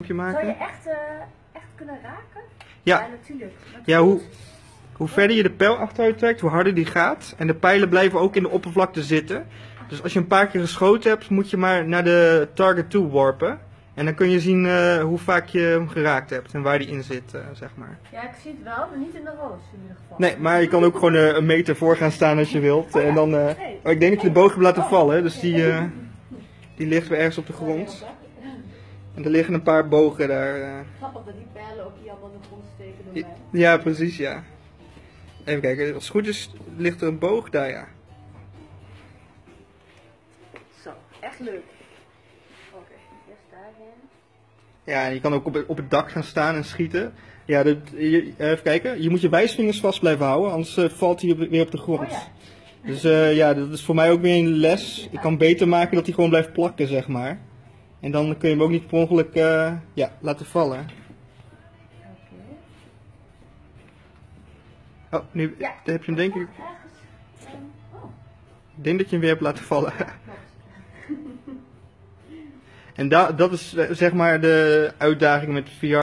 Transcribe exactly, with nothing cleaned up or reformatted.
maken. Zou je echt, uh, echt kunnen raken? Ja, ja natuurlijk. natuurlijk. Ja, hoe, hoe verder je de pijl achteruit trekt, hoe harder die gaat. En de pijlen blijven ook in de oppervlakte zitten. Dus als je een paar keer geschoten hebt, moet je maar naar de target toe warpen. En dan kun je zien uh, hoe vaak je hem geraakt hebt en waar die in zit, uh, zeg maar. Ja, ik zie het wel, maar niet in de roos in ieder geval. Nee, maar je kan ook gewoon uh, een meter voor gaan staan als je wilt. Oh, ja. En dan, uh, hey. oh, ik denk dat je de boog hebt laten oh. vallen, dus die, uh, die ligt weer ergens op de grond. En er liggen een paar bogen daar. Uh. Grappig dat die pijlen ook hier allemaal in de grond steken door mij. Ja, precies, ja. Even kijken, als het goed is, ligt er een boog daar, ja. Zo, echt leuk. Oké, okay, eerst daarheen. Ja, en je kan ook op het, op het dak gaan staan en schieten. Ja, dat, je, even kijken, je moet je wijsvingers vast blijven houden, anders uh, valt hij op, weer op de grond. Oh, ja. Dus uh, ja, dat is voor mij ook weer een les. Ik kan beter maken dat hij gewoon blijft plakken, zeg maar. En dan kun je hem ook niet per ongeluk uh, ja, laten vallen. Oh, nu ja. heb je hem denk ik... Ik denk dat je hem weer hebt laten vallen. En da dat is zeg maar de uitdaging met V R.